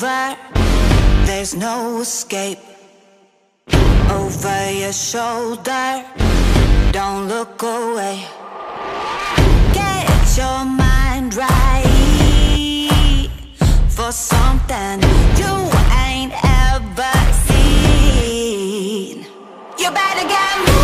over, there's no escape. Over your shoulder, don't look away. Get your mind right for something you ain't ever seen. You better get moving.